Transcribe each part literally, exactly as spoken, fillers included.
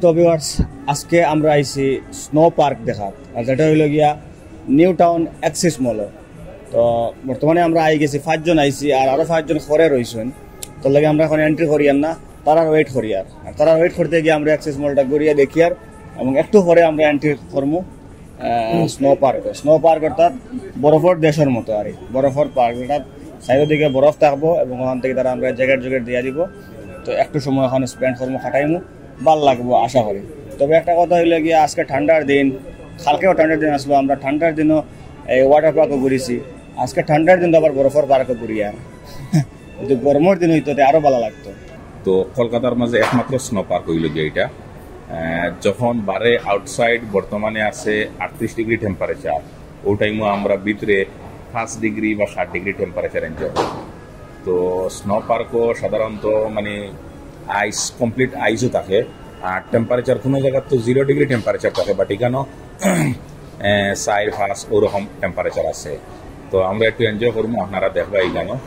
তো ভিউয়ার্স আজকে আমরা আইছি স্নো পার্ক দেখাত আর যেটা হইল গিয়া নিউ টাউন অ্যাক্সিস মল। তো বর্তমানে আমরা আই গেছি পাঁচজন আইছি আর আরও পাঁচজন ঘরে রয়েছেন। তো লাগে আমরা এখন এন্ট্রি করি আর না, তারা ওয়েট করি আর আর তারা ওয়েট করতে গিয়ে আমরা অ্যাক্সিস মলটা ঘুরিয়ে দেখি আর এবং একটু পরে আমরা এন্ট্রি করবো স্নো পার্ক। স্নো পার্ক অর্থাৎ বরফের দেশের মতো আর বরফের পার্ক, অর্থাৎ সাইডের দিকে বরফ থাকবো এবং ওখান থেকে তারা আমরা জ্যাকেট জ্যাকেট দিয়ে দিব। তো একটু সময় ওখানে স্পেন্ড করবো, খাটাইমু, ভাল লাগবো আশা করি। তবে একটা কথা হইলে গিয়ে আজকে ঠান্ডার দিন, কালকেও ঠান্ডার দিন আসলো, আমরা ঠান্ডার দিনও এই ওয়াটার পার্কও ঘুরেছি, আজকে ঠান্ডার দিন তো আবার বরফের পার্কও ঘুরি আর যদি গরমের দিন হইতো আরো ভালো লাগতো। তো কলকাতার মাঝে একমাত্র স্নো পার্ক হইল গিয়ে এটা। যখন বারে আউটসাইড বর্তমানে আছে আটত্রিশ ডিগ্রি টেম্পারেচার, ও টাইমও আমরা ভিতরে পাঁচ ডিগ্রি বা ষাট ডিগ্রি টেম্পারেচার এনজয় করি। তো স্নো পার্কও সাধারণত মানে আইস কমপ্লিট আইসও থাকে আর টেম্পারেচার কোনো জায়গার তো জিরো ডিগ্রি টেম্পারেচার থাকে, বাট এখানেও চার পাঁচ ওরকম টেম্পারেচার আছে। তো আমরা একটু এনজয় করবো, আপনারা দেখবা এখানেও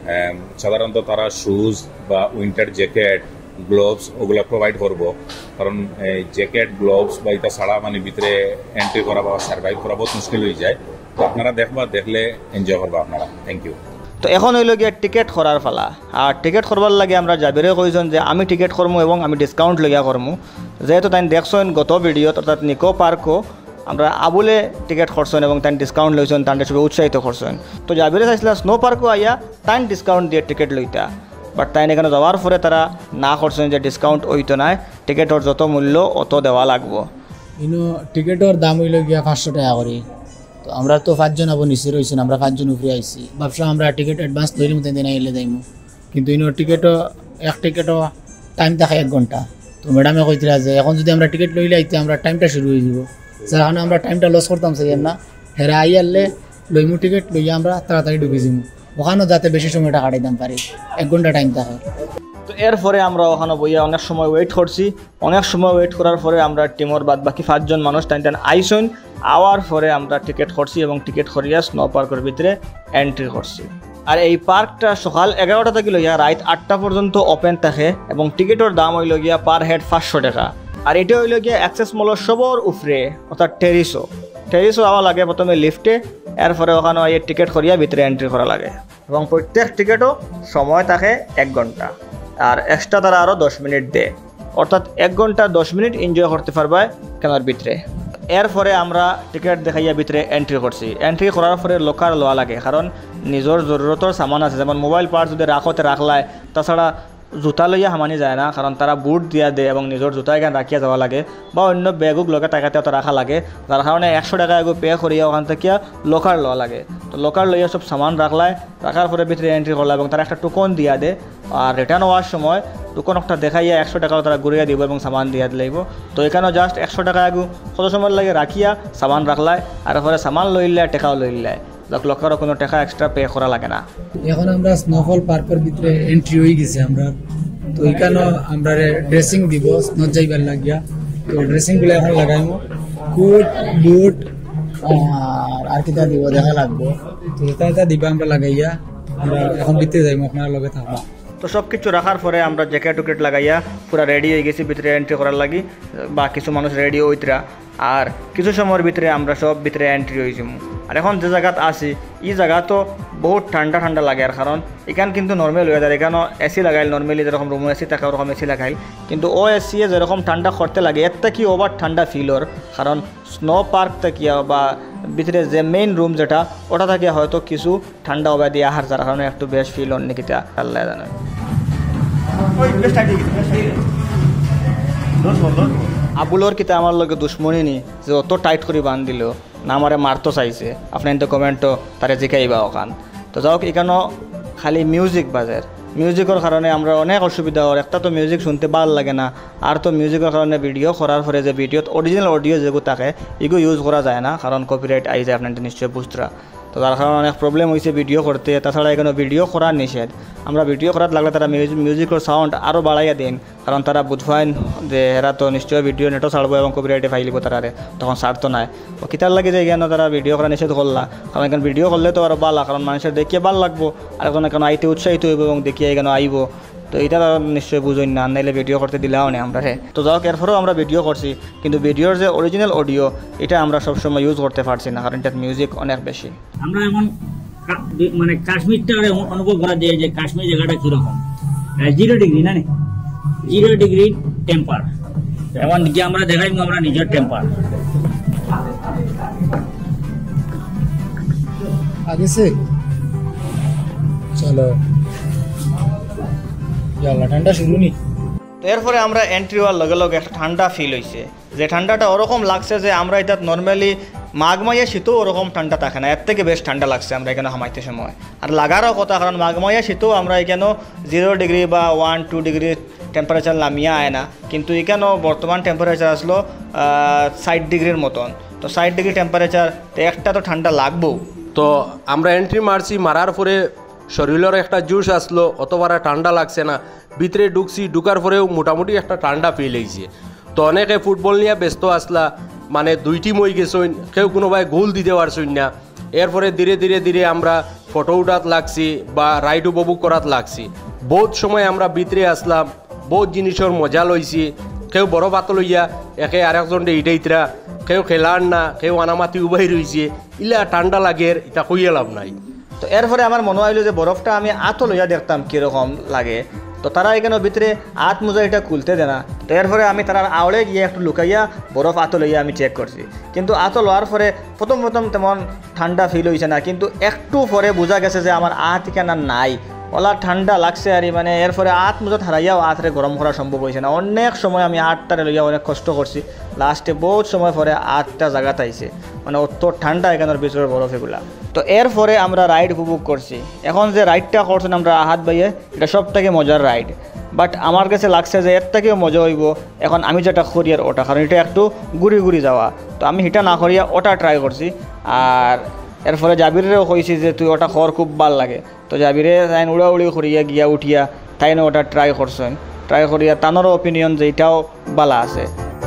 সাধারণত তারা শুজ বা উইন্টার জ্যাকেট গ্লোভস ওগুলো প্রোভাইড করবো, কারণ জ্যাকেট গ্লোভস বা এটা ছাড়া মানে ভিতরে এন্ট্রি করা বা সার্ভাইভ করা বহুত মুশকিল হয়ে যায়। তো আপনারা দেখবা, দেখলে এনজয় করবা আপনারা। Thank you. তো এখন হইল গিয়ে টিকেট করার ফালা। আর টিকেট করবার লাগে আমরা যাবিরে কইছেন যে আমি টিকেট করবো এবং আমি ডিসকাউন্ট লইয়া করবো, যেহেতু তাই দেখছেন গত ভিডিওত অর্থাৎ নিকো পার্কও আমরা আবুলে টিকেট করছেন এবং তাই ডিসকাউন্ট লইছেন, তাদের সবাই উৎসাহিত করছেন। তো যাবিরে চাইছিল স্নো পার্কও আইয়া তাই ডিসকাউন্ট দিয়ে টিকেট লইতা, বাট তাই এখানে যাওয়ার পরে তারা না করছেন যে ডিসকাউন্ট হইতো নাই, টিকেটের যত মূল্য অত দেওয়া লাগবো। ইনো টিকেটের দাম হইল গিয়া পাঁচশো টাকা করে। তো আমরা তো পাঁচজন আবো নিচে রয়েছেন, আমরা পাঁচজন উপরে আইসি, ভাবছিলাম আমরা টিকিট অ্যাডভান্স ধরি মতো দিন আইলে যাইমু, কিন্তু ইনো টিকিটও এক টিকিটও টাইম থাকে এক ঘন্টা। তো ম্যাডামে কইতরা যে এখন যদি আমরা টিকিট লইলে আইতে আমরা টাইমটা শুরু হয়ে যাব, যার কারণে আমরা টাইমটা লস করতাম চাই না, হেরা আই আনলে লইমু টিকিট লইয়া আমরা তাড়াতাড়ি ঢুকে যাবো, ওখানেও যাতে বেশি সময়টা কাটাইতাম পারি, এক ঘন্টা টাইম থাকে। তো এরপরে আমরা ওখানে বইয়া অনেক সময় ওয়েট করছি, অনেক সময় ওয়েট করার পরে আমরা টিমর বাদ বাকি পাঁচজন মানুষ টাইম টাইম আইসন, আওয়ার পরে আমরা টিকিট করছি এবং টিকিট করিয়া স্নো পার্কের ভিতরে এন্ট্রি করছি। আর এই পার্কটা সকাল এগারোটা থেকে লইয়া রাত আটটা পর্যন্ত ওপেন থাকে এবং টিকিটের দাম হইল গিয়া পার হেড পাঁচশো টাকা। আর এটা হইল গিয়া অ্যাক্সেস মলের সবর উপরে অর্থাৎ টেরিসও টেরিসও আওয়া লাগে প্রথমে লিফটে, এরপরে ওখানে এই টিকিট করিয়া ভিতরে এন্ট্রি করা লাগে এবং প্রত্যেক টিকিটও সময় থাকে এক ঘন্টা আর এক্সট্রা তারা আরও দশ মিনিট দেয়, অর্থাৎ এক ঘন্টা দশ মিনিট এনজয় করতে পারবা কেনার ভিতরে। এরপরে আমরা টিকিট দেখাইয়া ভিতরে এন্ট্রি করছি। এন্ট্রি করার পরে লকার লওয়া লাগে, কারণ নিজের জরুরতর সামান আছে, যেমন মোবাইল পার্ট যদি রাখতে রাখলায়, তাছাড়া জুতা লইয়া হামানি যায় না, কারণ তারা বুট দিয়া দেয় এবং নিজের জুতা এখানে রাখিয়া যাওয়া লাগে বা অন্য ব্যাগুক লগে টাকাতেও রাখা লাগে, যার কারণে একশো টাকা এগো পে করিয়া ওখান থেকে লকার লওয়া লাগে। তো লকার লইয়া সব সামান রাখলায়, রাখার পরে ভিতরে এন্ট্রি করলা এবং তারা একটা টোকন দিয়া দেয়। আর রিটার্ন হওয়ার সময় টোকন একটা দেখাইয়া একশো টাকাও তারা ঘুরিয়ে দিব এবং সামান দিয়া লাগব। তো এখানেও জাস্ট একশো টাকা এগো কত সময় লাগে রাখিয়া সামান রাখলায়, আর পরে সামান লইলে টাকাও লইলে লকারও কোনো টাকা এক্সট্রা পে করা লাগে না। এখন আমরা স্নোফল পার্কের ভিতরে এন্ট্রি হয়ে গেছি আমরা। তো এখানেও আমরা ড্রেসিং দিব স্নো যাইবার লাগিয়া। তো ড্রেসিংগুলো এখন লাগাইমো, কোট বুট আর আর কিটা দিব দেখা লাগবো। তো এটা এটা দিবা আমরা লাগাইয়া আমরা এখন ভিতরে যাইমো, আপনার লগে থাকবা। তো সব কিছু রাখার পরে আমরা জ্যাকেট উকেট লাগাইয়া পুরা রেডি হয়ে গেছি ভিতরে এন্ট্রি করার লাগি, বা কিছু মানুষ রেডি হইতরা আর কিছু সময়ের ভিতরে আমরা সব ভিতরে এন্ট্রি হয়েছি। আর এখন যে জায়গাত আছি এই জায়গা তো বহুত ঠান্ডা ঠান্ডা লাগে, আর কারণ এখান কিন্তু নর্মাল ওয়েদার, এখানেও এসি লাগাইল নর্মালি যেরকম রুম এসি থাকে ওরকম এসি লাগাইল, কিন্তু ও এসি যেরকম ঠান্ডা করতে লাগে এর থেকে ওভার ঠান্ডা ফিল ওর, কারণ স্নো পার্ক থেকে বা ভিতরে যে মেইন রুম যেটা ওটা থেকে হয়তো কিছু ঠান্ডা হবে দিয়ে আহার, যার কারণে একটু বেশ ফিল অন্য কিতা আল্লাহ জানে। আবুলোর কিতা আমার লগে দুশ্মনী নি যে অত টাইট করে বান দিল না, আমারে মারতো চাইছে, আপনি তো কমেন্টও তারে জিকাইবা ওখান। তো যাওক এখানেও খালি মিউজিক বাজের, মিউজিকের কারণে আমরা অনেক অসুবিধা হয়। একটা তো মিউজিক শুনতে ভাল লাগে না, আর তো মিউজিকের কারণে ভিডিও করার পরে যে ভিডিওত অরিজিনাল অডিও যেগুলো থাকে এগুলো ইউজ করা যায় না, কারণ কপিরাইট আই যায়, আপনার নিশ্চয়ই বুঝতরা। তো তার কারণে অনেক প্রবলেম হয়েছে ভিডিও করতে। তাছাড়া এখানে ভিডিও করার নিষেধ, আমরা ভিডিও করার লাগলে তারা মিউজিকের সাউন্ড আরও বাড়াইয়া দিন, কারণ তারা বুঝবাইন যে এরা তো নিশ্চয়ই ভিডিও নেটও ছাড়বো এবং কপিরাইটে ফাইলিব তারারে, তখন ছাড়তো নাই। ও কিতার লাগে যে এখানে তারা ভিডিও করা নিষেধ করলা, কারণ এখানে ভিডিও করলে তো আরও ভালো, কারণ মানুষের দেখিয়ে ভালো লাগবো আর এখন এখানে আইতে উৎসাহিত হইব এবং দেখিয়ে এখানে আইব। তো এটা নিশ্চয়ই বুঝুন না, নাইলে ভিডিও করতে দিলাও না আমরা। হ্যাঁ, তো যাও এরপরেও আমরা ভিডিও করছি, কিন্তু ভিডিওর যে অরিজিনাল অডিও এটা আমরা সবসময় ইউজ করতে পারছি না, কারণ এটার মিউজিক অনেক বেশি। আমরা এমন মানে কাশ্মীরটা অনুভব করা যায় যে কাশ্মীর জায়গাটা কীরকম, জিরো ডিগ্রি না জিরো ডিগ্রি টেম্পার। এখন যে আমরা দেখাই আমরা নিজের টেম্পার आगे से चलो याला ठंडा शुरू नहीं। তো এরপরে আমরা এন্ট্রি হওয়ার লগে লগে একটা ঠান্ডা ফিল হয়েছে, যে ঠান্ডাটা ওরকম লাগছে যে আমরা এটা নর্মালি মাঘ মাইয়া শীতও ওরকম ঠান্ডা থাকে না, এর থেকে বেশ ঠান্ডা লাগছে আমরা এখানে হামাইতে সময়। আর লাগারও কথা, কারণ মাঘ মাইয়া শীতও আমরা এখানেও জিরো ডিগ্রি বা ওয়ান টু ডিগ্রি টেম্পারেচার নামিয়ে আয় না, কিন্তু এখানেও বর্তমান টেম্পারেচার আসলো ষাট ডিগ্রির মতন। তো ষাট ডিগ্রি টেম্পারেচার তো একটা তো ঠান্ডা লাগবেও। তো আমরা এন্ট্রি মারছি, মারার পরে শরীরের একটা জুস আসলো, অতবার ঠান্ডা লাগছে না। ভিতরে ঢুকছি, ঢুকার পরেও মোটামুটি একটা ঠান্ডা ফিল হয়েছে। তো অনেকে ফুটবল নিয়ে ব্যস্ত আসলা, মানে দুই টিম হয়ে গেছেন, কেউ কোনো ভাই গোল দিতে পারছেন না। এরপরে ধীরে ধীরে ধীরে আমরা ফটো উঠাত লাগছি বা রাইড উপভোগ করাত লাগছি। বহুত সময় আমরা ভিতরে আসলাম, বহুত জিনিসের মজা লইছি। কেউ বড় পাত লইয়া একে আরেকজনকে ইটাইতরা, কেউ খেলার না, কেউ আনামাতি উবাই রয়েছে। ইলা ঠান্ডা লাগে, এটা কইয়া লাভ নাই। তো এরপরে আমার মনে হইলো যে বরফটা আমি আত লইয়া দেখতাম কীরকম লাগে। তো তারা এখানে ভিতরে আত মোজা এটা খুলতে দেয় না। তো এরপরে আমি তারা আওড়ে গিয়ে একটু লুকাইয়া বরফ আত লইয়া আমি চেক করছি, কিন্তু আত লওয়ার পরে প্রথম প্রথম তেমন ঠান্ডা ফিল হয়েছে না, কিন্তু একটু পরে বোঝা গেছে যে আমার আত এখানে নাই, ওলা ঠান্ডা লাগছে। আর মানে এরপরে আত মোজা হারাইয়াও আতরে গরম করা সম্ভব হয়েছে না। অনেক সময় আমি আটটারে লইয়া অনেক কষ্ট করছি, লাস্টে বহুত সময় পরে আটটা জায়গাতে আইছে, মানে অত ঠান্ডা এখানের ভিতরের বরফ এগুলা। তো এরপরে আমরা রাইড উপভোগ করছি। এখন যে রাইডটা করছেন আমরা আহাত ভাইয়ে, এটা সব থেকে মজার রাইড, বাট আমার কাছে লাগছে যে এর থেকেও মজা হইব এখন আমি যেটা করি আর ওটা, কারণ এটা একটু ঘুরি ঘুরি যাওয়া। তো আমি এটা না করিয়া ওটা ট্রাই করছি। আর এরপরে জাবিরেও কইছি যে তুই ওটা কর, খুব ভাল লাগে। তো জাবিরে তাই উড়াউড়ি করিয়া গিয়া উঠিয়া তাই না ওটা ট্রাই করছেন, ট্রাই করিয়া তানোরও অপিনিয়ন যে এটাও বালা আছে।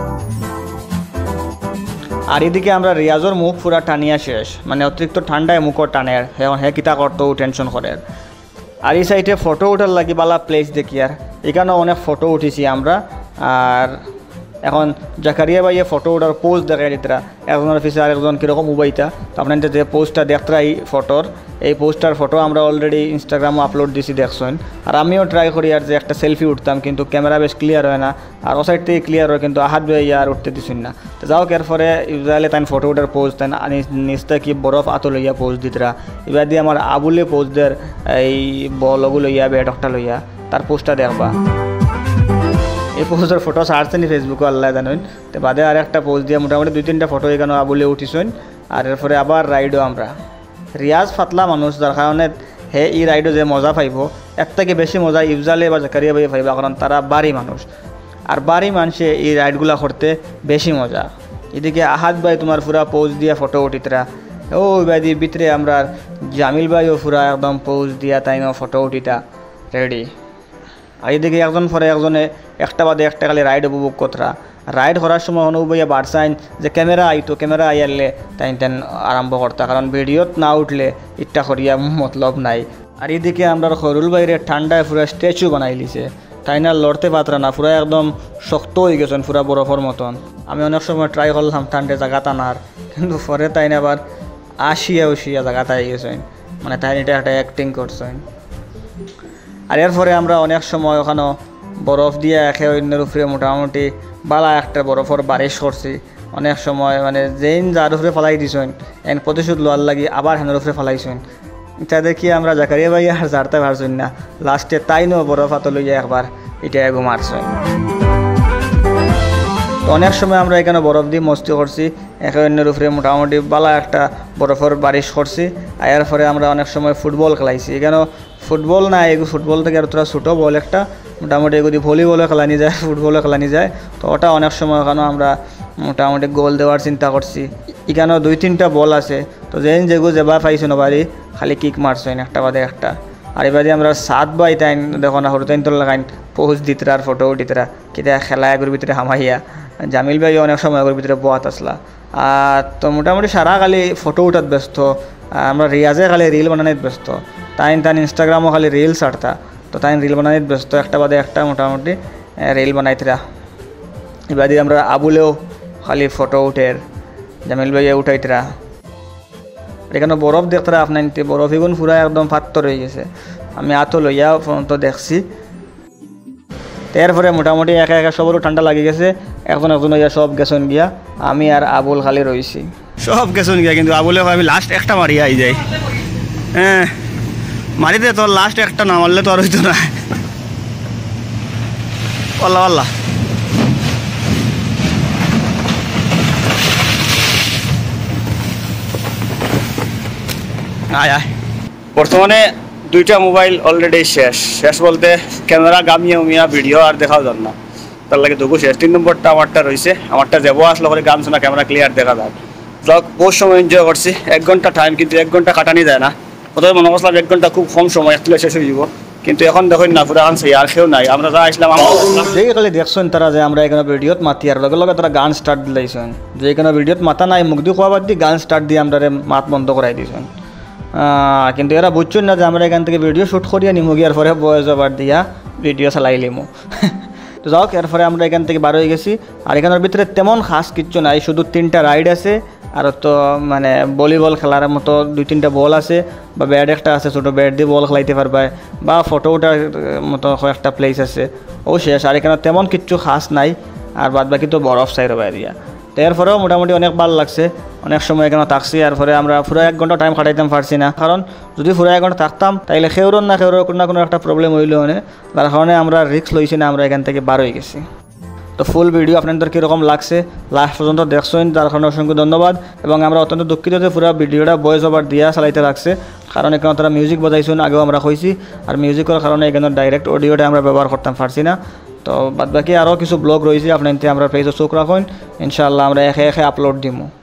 আর এদিকে আমরা রিয়াজর মুখ পুরা টানিয়া শেষ, মানে অতিরিক্ত ঠান্ডায় মুখও টানের, এখন হে কিতা করতেও টেনশন করে। আর এই সাইডে ফটো উঠার লাগি বালা প্লেস দেখি, আর এখানেও অনেক ফটো উঠেছি আমরা। আর এখন জাকারিয়া ভাইয়ে ফটো ওঠার পোস্ট দেখাই দিতরা, একজনের পিছিয়ে আরেকজন কীরকম উবাইতা। তো আপনাদের যে পোস্টটা দেখতরা এই ফটোর, এই পোস্টার ফটো আমরা অলরেডি ইনস্টাগ্রামে আপলোড দিছি দেখছেন। আর আমিও ট্রাই করি আর যে একটা সেলফি উঠতাম, কিন্তু ক্যামেরা বেশ ক্লিয়ার হয় না, আর ও সাইড থেকে ক্লিয়ার হয়, কিন্তু আহাত ভাই আর উঠতে দিছেন না। তো যাও এরপরে ইউজালে তাই ফটো ওঠার পোস্ট তাই নিচটা কি বরফ আতো লইয়া পোস্ট দিতরা। এবার দিয়ে আমার আবুলে পোস্ট দের এই বলগু লইয়া বেডকটা লইয়া তার পোস্টটা দেখবা। এই পোস্টের ফটো ছাড়ছেন ফেসবুকে আল্লাহ জানেন। তো বাদে আর একটা পোস্ট দিয়ে মোটামুটি দুই তিনটা ফটো এখানে আবুলে উঠিছেন। আর এরপরে আবার রাইডও আমরা, রিয়াজ ফাতলা মানুষ, যার কারণে হে এই রাইডও যে মজা পাইব এর থেকে বেশি মজা ইফজালে বা জাকারিয়া ভাই পাইবা, কারণ তারা বাড়ি মানুষ। আর বাড়ি মানুষে এই রাইডগুলা করতে বেশি মজা। এদিকে আহাদ ভাই তোমার পুরা পোজ দিয়া ফটো উঠিতরা, ও বাদি ভিতরে আমরা জামিল ভাইও পুরা একদম পোজ দিয়া তাই ফটো উঠিতা রেডি। আর এদিকে একজন পরে একজনে একটা বাদে একটা খালি রাইড উপভোগ করতরা। রাইড করার সময় অনুভূয়া বাড়ছাইন যে ক্যামেরা আইতো, ক্যামেরা আইয়ারলে তাই তেন আরম্ভ করতা, কারণ ভিডিওত না উঠলে ইটা করিয়া মতলব নাই। আর এদিকে আমরা খরুল বাইরে ঠান্ডায় পুরা স্ট্যাচু বানাই লিছে, তাই না লড়তে পাত্রা না, পুরা একদম শক্ত হয়ে গেছেন পুরা বরফের মতন। আমি অনেক সময় ট্রাই করলাম ঠান্ডায় জায়গা টানার, কিন্তু পরে তাই না আবার আসিয়া উসিয়া জায়গাতে আই গেছেন, মানে তাই এটা একটা অ্যাক্টিং করছেন। আর এরপরে আমরা অনেক সময় ওখানেও বরফ দিয়ে একে অন্যের উপরে মোটামুটি বালা একটা বরফের বারিশ করছি। অনেক সময় মানে যেইন যার উপরে ফেলাই দিছেন এন প্রতিশোধ লোয়ার লাগি আবার হেনের উপরে ফেলাইছেন। এটা দেখি আমরা জাকারিয়া ভাই আর জারতে পারছেন না, লাস্টে তাই নো বরফ হাতে লইয়া একবার এটা এগো মারছেন। অনেক সময় আমরা এখানে বরফ দিয়ে মস্তি করছি, একে অন্যের উপরে মোটামুটি বালা একটা বরফের বারিশ করছি। আর এরপরে আমরা অনেক সময় ফুটবল খেলাইছি। এখানেও ফুটবল না, এগুলো ফুটবল থেকে আর তোরা ছোটো বল একটা মোটামুটি এগুলি ভলিবলও খেলানি যায়, ফুটবলও খেলানি যায়। তো ওটা অনেক সময় এখানেও আমরা মোটামুটি গোল দেওয়ার চিন্তা করছি। এখানেও দুই তিনটা বল আছে, তো যেন যেগুলো যেবার পাইছো না বাড়ি খালি কিক মারছেন একটা বাদে একটা। আর এবারে আমরা সাত বাই তাইন দেখো না হরতাইন তোর লাগাইন পোস্ট দিতরা আর ফটো দিতরা কিতা খেলা এগুলোর ভিতরে হামাইয়া। জামিল ভাই অনেক সময় এগুলোর ভিতরে বোয়াত আসলা। আর তো মোটামুটি সারা খালি ফটো উঠাত ব্যস্ত, আমরা রিয়াজে খালি রিল বানানোর ব্যস্ত, তাই তাই ইনস্টাগ্রামও খালি রিল ছাড়তা। তো তো তাই রিল বানাই ব্যস্ত একটা বাদে একটা মোটামুটি রিল বানাইতরা এবারে আমরা আবুলেও খালি ফটো উঠের জামিল ভাইয়া উঠাইতরা এখানে বরফ দেখতরা আপনার বরফ এগুন পুরা একদম পাত্তর হয়ে গেছে আমি আতো লইয়া তো দেখছি এরপরে মোটামুটি একা একা সবারও ঠান্ডা লাগে গেছে এখন একজন হইয়া সব গেছেন গিয়া আমি আর আবুল খালি রয়েছি সব গেছেন গিয়া কিন্তু আবুলে আমি লাস্ট একটা মারিয়া আই যাই হ্যাঁ মারিতে তোর লাস্ট একটা না মারলে তো আর হইতো না আল্লাহ আল্লাহ আয় আয় বর্তমানে দুইটা মোবাইল অলরেডি শেষ শেষ বলতে ক্যামেরা গামিয়ে উমিয়া ভিডিও আর দেখাও যান না তার লাগে দুগু শেষ তিন নম্বরটা আমারটা রয়েছে আমারটা যাবো আসলে করে গান শোনা ক্যামেরা ক্লিয়ার দেখা যায় ব্লগ বহুত সময় এনজয় করছি এক ঘন্টা টাইম কিন্তু এক ঘন্টা কাটানি যায় না প্রথমে মনে করছিলাম এক ঘন্টা খুব কম সময় এক তুলে শেষ হয়ে যাব কিন্তু এখন দেখুন না পুরো আনছে আর কেউ নাই আমরা যা আসলাম যেখানে দেখছেন তারা যে আমরা এখানে ভিডিওত মাতি আর লগে লগে তারা গান স্টার্ট দিলাইছেন যে এখানে ভিডিওত মাতা নাই মুখ দিয়ে খোয়া বাদ দিয়ে গান স্টার্ট দিয়ে আমরা মাত বন্ধ করাই দিয়েছেন কিন্তু এরা বুঝছেন না যে আমরা এখান থেকে ভিডিও শ্যুট করিয়া নিমু গিয়ার পরে বয়স ওভার দিয়া ভিডিও চালাই লিমু তো যাওক এরপরে আমরা এখান থেকে বার হয়ে গেছি আর এখানের ভিতরে তেমন খাস কিচ্ছু নাই শুধু তিনটা রাইড আছে আর তো মানে ভলিবল খেলার মতো দুই তিনটা বল আছে বা ব্যাট একটা আছে ছোটো ব্যাট দিয়ে বল খেলাইতে পারবা বা ফটো ওঠার মতো একটা প্লেস আছে ও শেষ আর এখানে তেমন কিচ্ছু খাস নাই আর বাদ বাকি তো বরফ সাইড বাইরিয়া তো এরপরেও মোটামুটি অনেক ভালো লাগছে অনেক সময় এখানে থাকছি আর পরে আমরা পুরো এক ঘন্টা টাইম কাটাইতাম পারছি না কারণ যদি পুরো এক ঘন্টা থাকতাম তাইলে খেউরন না খেউর কোনো না কোনো একটা প্রবলেম হইলেও না তার কারণে আমরা রিস্ক লইছি না আমরা এখান থেকে বার হয়ে গেছি তো ফুল ভিডিও আপনাদের কীরকম লাগছে লাস্ট পর্যন্ত দেখছেন তার কারণে অসংখ্য ধন্যবাদ এবং আমরা অত্যন্ত দুঃখিত যে পুরো ভিডিওটা ভয়েস ওভার দিয়া চালাইতে লাগছে কারণ এখানে তারা মিউজিক বাজাইছেন আগেও আমরা কইছি আর মিউজিকের কারণে এখানে ডাইরেক্ট অডিওটা আমরা ব্যবহার করতাম পারছি না তো বাদ বাকি আরও কিছু ব্লগ রয়েছে আপনার আমরা পেজে চোখ রাখুন ইনশাআল্লাহ আমরা একে একে আপলোড দিব